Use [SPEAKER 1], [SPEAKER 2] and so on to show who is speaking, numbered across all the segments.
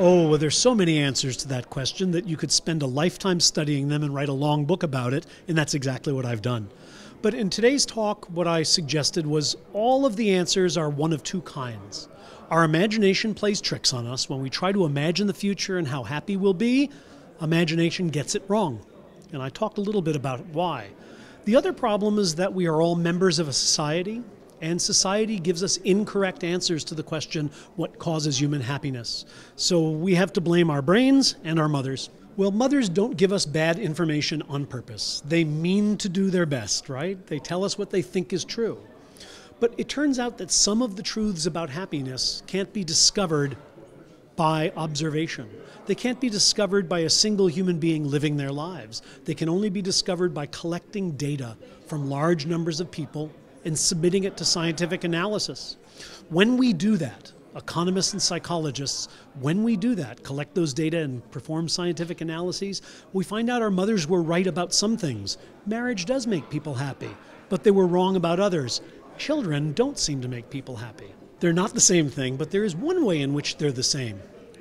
[SPEAKER 1] Oh, well, there's so many answers to that question that you could spend a lifetime studying them and write a long book about it, and that's exactly what I've done. But in today's talk, what I suggested was all of the answers are one of two kinds. Our imagination plays tricks on us. When we try to imagine the future and how happy we'll be, imagination gets it wrong. And I talked a little bit about why. The other problem is that we are all members of a society, and society gives us incorrect answers to the question, what causes human happiness? So we have to blame our brains and our mothers. Well, mothers don't give us bad information on purpose. They mean to do their best, right? They tell us what they think is true. But it turns out that some of the truths about happiness can't be discovered by observation. They can't be discovered by a single human being living their lives. They can only be discovered by collecting data from large numbers of people and submitting it to scientific analysis. When we do that, economists and psychologists, when we do that, collect those data and perform scientific analyses, we find out our mothers were right about some things. Marriage does make people happy, but they were wrong about others. Children don't seem to make people happy. They're not the same thing, but there is one way in which they're the same.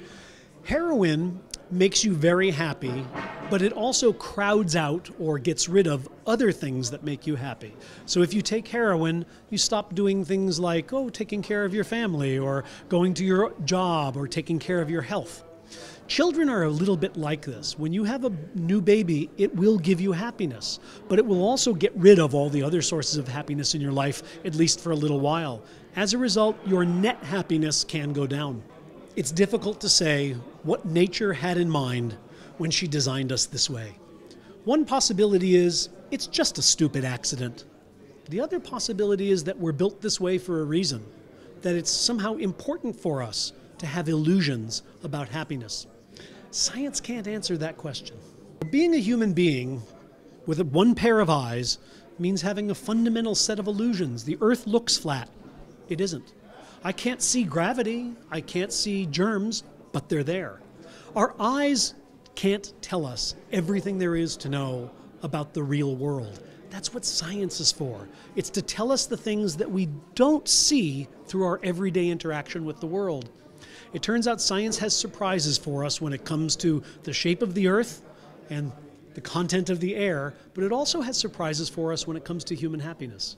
[SPEAKER 1] Heroin makes you very happy, but it also crowds out or gets rid of other things that make you happy. So if you take heroin, you stop doing things like, taking care of your family or going to your job or taking care of your health. Children are a little bit like this. When you have a new baby, it will give you happiness, but it will also get rid of all the other sources of happiness in your life, at least for a little while. As a result, your net happiness can go down. It's difficult to say what nature had in mind when she designed us this way. One possibility is it's just a stupid accident. The other possibility is that we're built this way for a reason, that it's somehow important for us to have illusions about happiness. Science can't answer that question. Being a human being with one pair of eyes means having a fundamental set of illusions. The Earth looks flat. It isn't. I can't see gravity, I can't see germs, but they're there. Our eyes can't tell us everything there is to know about the real world. That's what science is for. It's to tell us the things that we don't see through our everyday interaction with the world. It turns out science has surprises for us when it comes to the shape of the Earth and the content of the air, but it also has surprises for us when it comes to human happiness.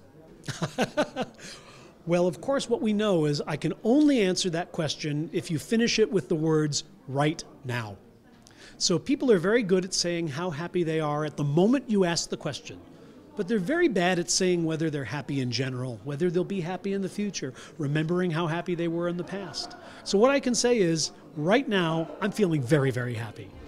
[SPEAKER 1] Well, of course, what we know is I can only answer that question if you finish it with the words, right now. So people are very good at saying how happy they are at the moment you ask the question, but they're very bad at saying whether they're happy in general, whether they'll be happy in the future, remembering how happy they were in the past. So what I can say is, right now, I'm feeling very, very happy.